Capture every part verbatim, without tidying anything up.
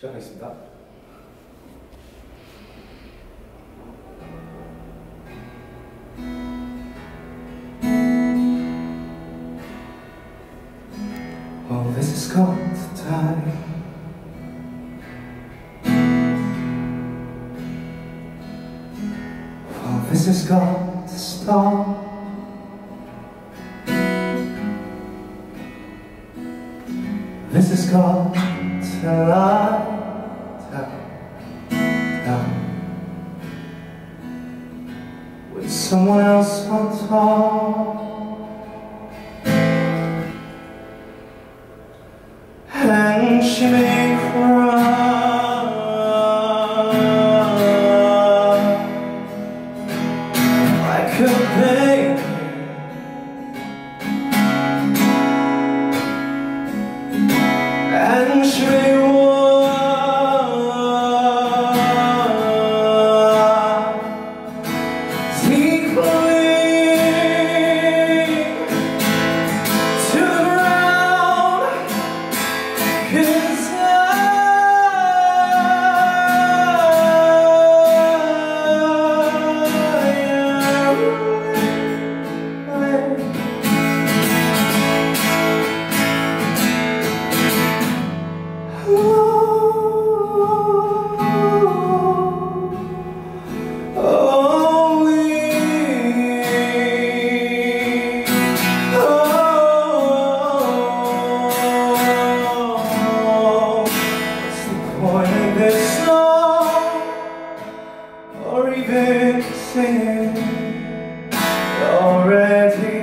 시작하겠습니다. Well, this is called time. Well, this is called to stop. This is called to lie down, down with someone else on top. And she may cry like a baby, and she may walk deeply to the ground, 'cause or even singing already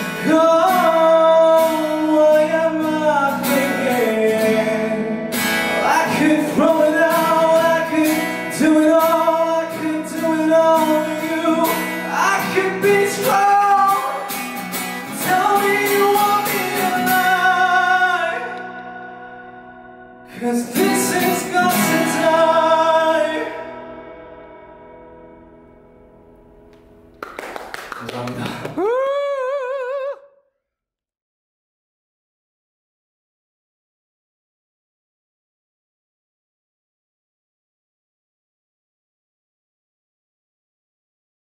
gone. Why am I thinking I could throw it out, I could do it all, I could do it all with you, I could be strong. Tell me you want me alive, 'cause this is